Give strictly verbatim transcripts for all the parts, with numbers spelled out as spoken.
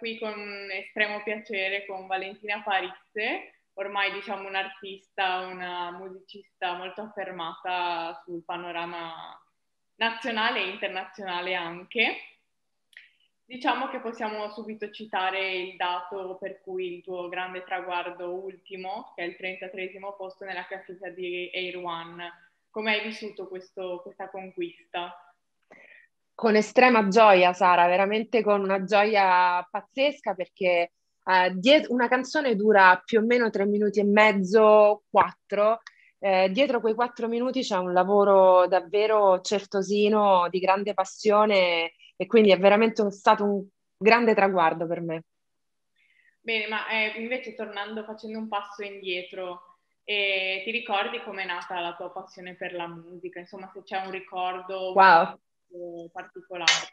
qui con estremo piacere con Valentina Parisse, ormai diciamo un'artista, una musicista molto affermata sul panorama nazionale e internazionale anche. Diciamo che possiamo subito citare il dato per cui il tuo grande traguardo ultimo, che è il trentatreesimo posto nella classifica di Air One. Come hai vissuto questo, questa conquista? Con estrema gioia, Sara, veramente con una gioia pazzesca perché eh, diet- una canzone dura più o meno tre minuti e mezzo, quattro. Eh, dietro quei quattro minuti c'è un lavoro davvero certosino, di grande passione e quindi è veramente un- stato un grande traguardo per me. Bene, ma eh, invece tornando, facendo un passo indietro, eh, ti ricordi com'è nata la tua passione per la musica? Insomma, se c'è un ricordo, un Wow. momento particolare.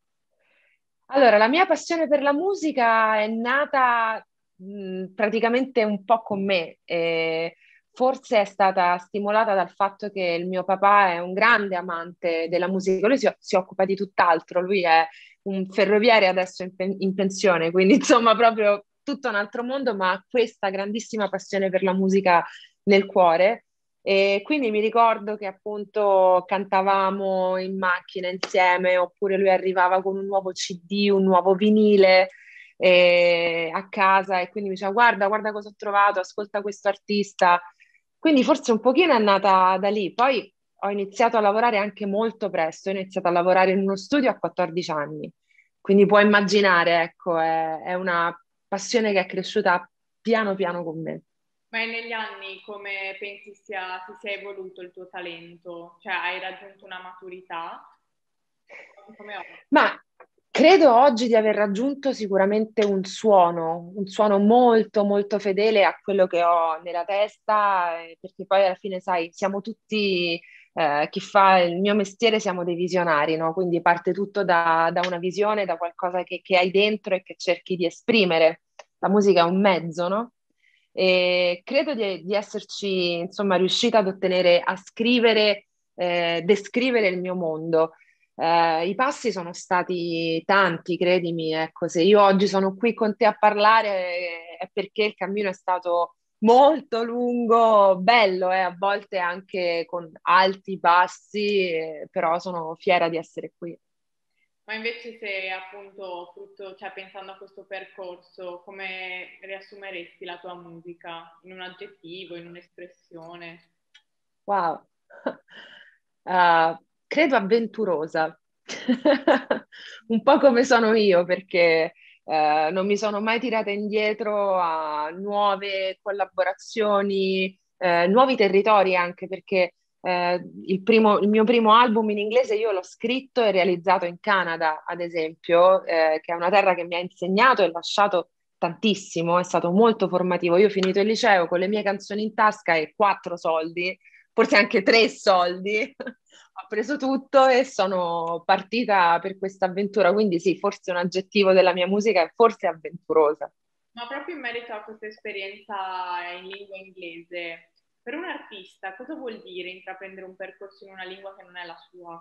Allora, la mia passione per la musica è nata mh, praticamente un po' con me. E forse è stata stimolata dal fatto che il mio papà è un grande amante della musica. Lui si, si occupa di tutt'altro, lui è un ferroviere adesso in, pen- in pensione, quindi insomma proprio tutto un altro mondo, ma ha questa grandissima passione per la musica nel cuore. E quindi mi ricordo che appunto cantavamo in macchina insieme, oppure lui arrivava con un nuovo C D, un nuovo vinile eh, a casa e quindi mi diceva guarda, guarda cosa ho trovato, ascolta questo artista. Quindi forse un pochino è nata da lì. Poi ho iniziato a lavorare anche molto presto, ho iniziato a lavorare in uno studio a quattordici anni. Quindi puoi immaginare, ecco, è, è una passione che è cresciuta piano piano con me. Ma negli anni come pensi sia, si sia evoluto il tuo talento? Cioè, hai raggiunto una maturità? Come oggi? Ma credo oggi di aver raggiunto sicuramente un suono, un suono molto molto fedele a quello che ho nella testa, eh, perché poi alla fine, sai, siamo tutti, eh, chi fa il mio mestiere siamo dei visionari, no? Quindi parte tutto da, da una visione, da qualcosa che, che hai dentro e che cerchi di esprimere. La musica è un mezzo, no? E credo di, di esserci, insomma, riuscita ad ottenere, a scrivere, eh, descrivere il mio mondo. Eh, i passi sono stati tanti, credimi, ecco, se io oggi sono qui con te a parlare eh, è perché il cammino è stato molto lungo, bello, eh, a volte anche con alti, bassi, eh, però sono fiera di essere qui. Ma invece se appunto frutto, cioè pensando a questo percorso, come riassumeresti la tua musica? In un aggettivo, in un'espressione? Wow. Uh, credo avventurosa, un po' come sono io, perché eh, non mi sono mai tirata indietro a nuove collaborazioni, eh, nuovi territori anche, perché eh, il primo- il mio primo album in inglese io l'ho scritto e realizzato in Canada, ad esempio, eh, che è una terra che mi ha insegnato e lasciato tantissimo, è stato molto formativo. Io ho finito il liceo con le mie canzoni in tasca e quattro soldi, forse anche tre soldi. Ho preso tutto e sono partita per questa avventura, quindi sì, forse un aggettivo della mia musica è forse avventurosa. Ma proprio in merito a questa esperienza in lingua inglese, per un artista cosa vuol dire intraprendere un percorso in una lingua che non è la sua?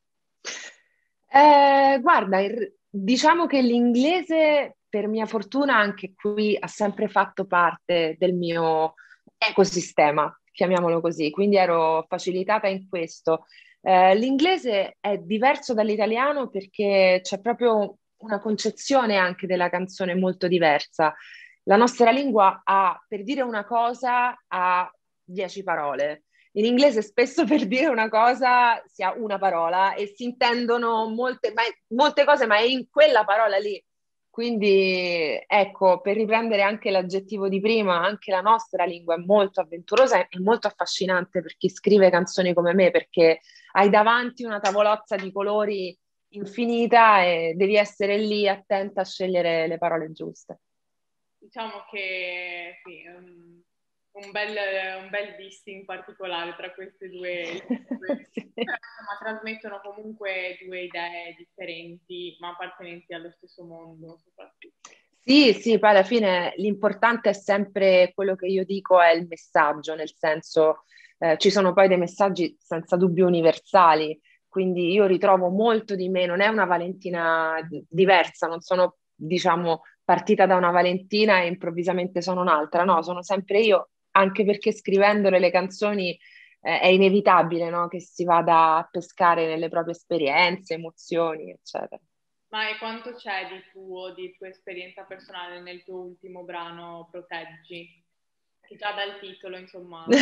Eh, guarda, il- diciamo che l'inglese, per mia fortuna, anche qui ha sempre fatto parte del mio ecosistema, chiamiamolo così, quindi ero facilitata in questo. Eh, l'inglese è diverso dall'italiano perché c'è proprio una concezione anche della canzone molto diversa. La nostra lingua ha, per dire una cosa, ha dieci parole. In inglese spesso per dire una cosa si ha una parola e si intendono molte, ma- molte cose, ma è in quella parola lì. Quindi ecco, per riprendere anche l'aggettivo di prima, anche la nostra lingua è molto avventurosa e molto affascinante per chi scrive canzoni come me, perché hai davanti una tavolozza di colori infinita e devi essere lì attenta a scegliere le parole giuste. Diciamo che sì, un, un bel, un bel distinguo particolare tra queste due lingue, Sì. ma trasmettono comunque due idee differenti, ma appartenenti allo stesso mondo, soprattutto. Sì, sì, poi alla fine l'importante è sempre quello che io dico è il messaggio, nel senso eh, ci sono poi dei messaggi senza dubbio universali, quindi io ritrovo molto di me, non è una Valentina di- diversa, non sono diciamo partita da una Valentina e improvvisamente sono un'altra, no, sono sempre io, anche perché scrivendole le canzoni eh, è inevitabile, no, che si vada a pescare nelle proprie esperienze, emozioni, eccetera. Ma e quanto c'è di tuo, di tua esperienza personale nel tuo ultimo brano Proteggi? Che già dal titolo, insomma.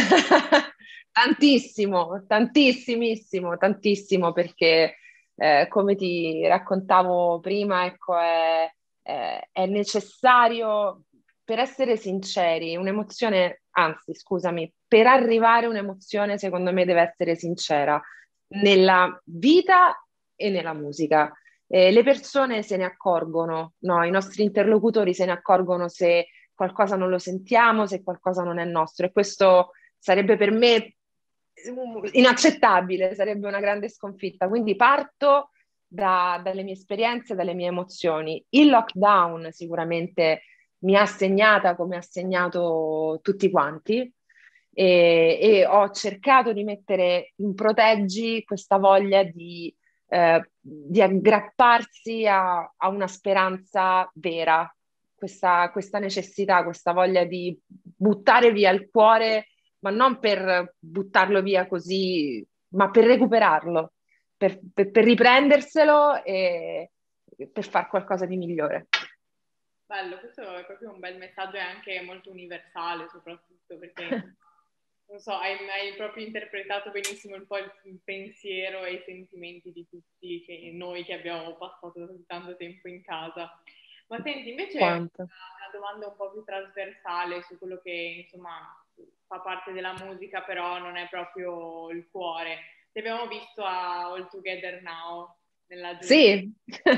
Tantissimo, tantissimissimo, tantissimo, perché eh, come ti raccontavo prima, ecco, è, è- è necessario, per essere sinceri, un'emozione, anzi, scusami, per arrivare a un'emozione, secondo me deve essere sincera nella vita e nella musica. Eh, le persone se ne accorgono, no? I nostri interlocutori se ne accorgono se qualcosa non lo sentiamo, se qualcosa non è nostro, e questo sarebbe per me inaccettabile, sarebbe una grande sconfitta. Quindi parto da- dalle mie esperienze, dalle mie emozioni. Il lockdown sicuramente mi ha segnata come ha segnato tutti quanti e, e ho cercato di mettere in proteggi questa voglia di, eh, di aggrapparsi a, a una speranza vera, questa, questa necessità, questa voglia di buttare via il cuore, ma non per buttarlo via così, ma per recuperarlo, per, per- per riprenderselo e per fare qualcosa di migliore. Bello, questo è proprio un bel messaggio e anche molto universale, soprattutto perché, non so, hai, hai proprio interpretato benissimo un po' il, il pensiero e i sentimenti di tutti che, noi che abbiamo passato così tanto tempo in casa. Ma senti, invece una, Quanto? una domanda un po' più trasversale su quello che, insomma, fa parte della musica, però non è proprio il cuore. Ti abbiamo visto a All Together Now, nella giuria, Sì.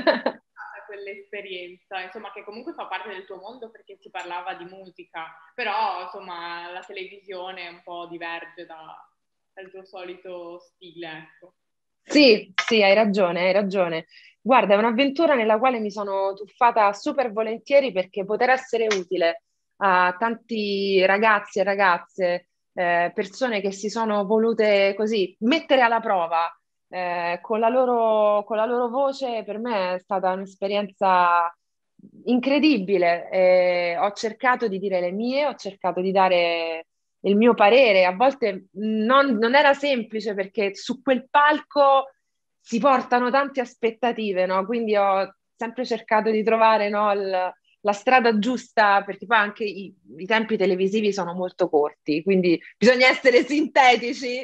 quell'esperienza, insomma, che comunque fa parte del tuo mondo perché si parlava di musica, però insomma la televisione un po' diverge da, dal tuo solito stile, ecco. Sì, sì, hai ragione, hai ragione. Guarda, è un'avventura nella quale mi sono tuffata super volentieri perché poter essere utile a tanti ragazzi e ragazze, eh, persone che si sono volute così mettere alla prova, eh, con la loro, con la loro voce, per me è stata un'esperienza incredibile. Eh, ho cercato di dire le mie, ho cercato di dare il mio parere. A volte non, non era semplice perché su quel palco si portano tante aspettative, no? Quindi ho sempre cercato di trovare, no, il- la strada giusta, perché poi anche i, i tempi televisivi sono molto corti, quindi bisogna essere sintetici.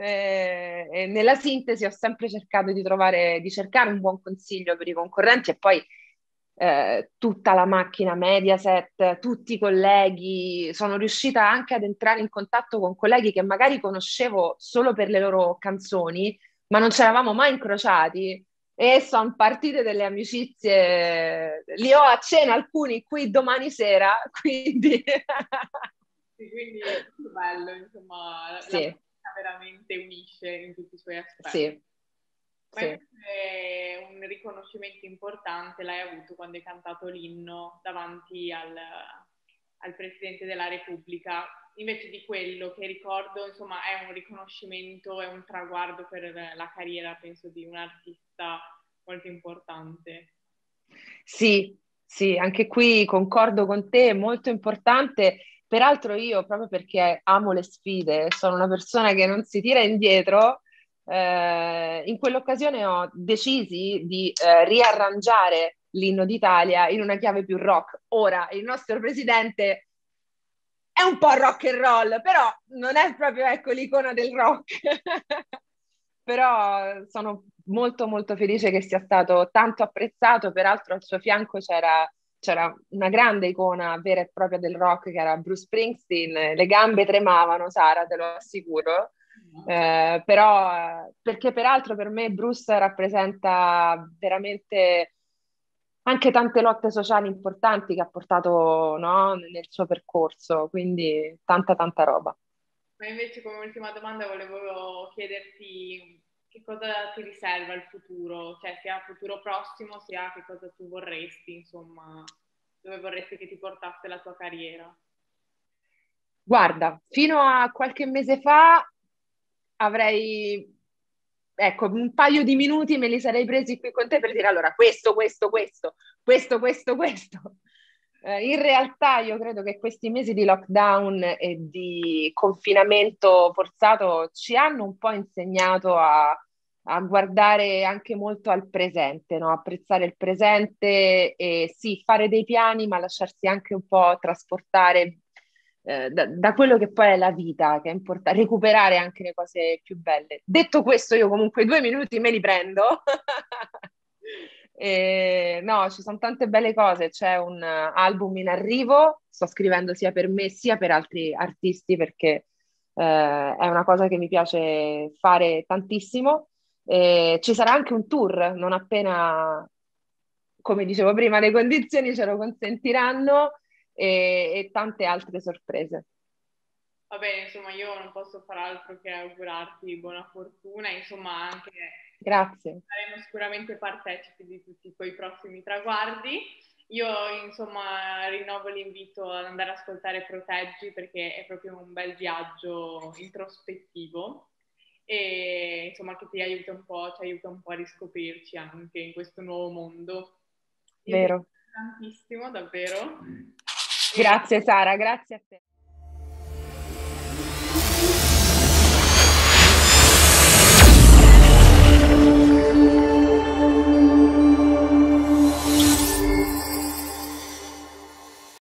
Eh, e nella sintesi ho sempre cercato di trovare, di cercare un buon consiglio per i concorrenti e poi eh, tutta la macchina Mediaset, tutti i colleghi, sono riuscita anche ad entrare in contatto con colleghi che magari conoscevo solo per le loro canzoni, ma non ci eravamo mai incrociati e sono partite delle amicizie. Li ho a cena alcuni qui domani sera, quindi Sì, quindi è molto bello, insomma, la la sì, musica veramente unisce in tutti i suoi aspetti. sì, Ma sì. invece un riconoscimento importante l'hai avuto quando hai cantato l'inno davanti al, al Presidente della Repubblica. Invece di quello che ricordo, insomma, è un riconoscimento, è un traguardo per la carriera, penso, di un artista molto importante. Sì, sì, anche qui concordo con te, è molto importante. Peraltro io, proprio perché amo le sfide, sono una persona che non si tira indietro, eh, in quell'occasione ho decisi di eh, riarrangiare l'inno d'Italia in una chiave più rock. Ora, il nostro presidente è un po' rock and roll, però non è proprio, ecco, l'icona del rock. Però sono molto molto felice che sia stato tanto apprezzato, peraltro al suo fianco c'era, c'era una grande icona vera e propria del rock che era Bruce Springsteen, le gambe tremavano, Sara, te lo assicuro. Eh, però, eh, perché peraltro per me Bruce rappresenta veramente anche tante lotte sociali importanti che ha portato, no, nel suo percorso, quindi tanta tanta roba. Ma invece come ultima domanda volevo chiederti che cosa ti riserva il futuro, cioè sia futuro prossimo, sia che cosa tu vorresti, insomma, dove vorresti che ti portasse la tua carriera. Guarda, fino a qualche mese fa avrei, ecco, un paio di minuti me li sarei presi qui con te per dire allora questo, questo, questo, questo, questo, questo. Eh, in realtà io credo che questi mesi di lockdown e di confinamento forzato ci hanno un po' insegnato a, a guardare anche molto al presente, no? Apprezzare il presente e sì, fare dei piani, ma lasciarsi anche un po' trasportare eh, da, da quello che poi è la vita, che è importante, recuperare anche le cose più belle. Detto questo, io comunque due minuti me li prendo. E, no, ci sono tante belle cose. C'è un eh, album in arrivo, sto scrivendo sia per me sia per altri artisti perché eh, è una cosa che mi piace fare tantissimo. E ci sarà anche un tour, non appena, come dicevo prima, le condizioni ce lo consentiranno e, e tante altre sorprese. Va bene, insomma, io non posso far altro che augurarti buona fortuna, insomma, anche Grazie. saremo sicuramente partecipi di tutti i tuoi prossimi traguardi. Io, insomma, rinnovo l'invito ad andare ad ascoltare Proteggi perché è proprio un bel viaggio introspettivo e, insomma, che ti aiuta un po', ci aiuta un po' a riscoprirci anche in questo nuovo mondo. Io ti Vero. ringrazio tantissimo, davvero. E Grazie Sara, grazie a te.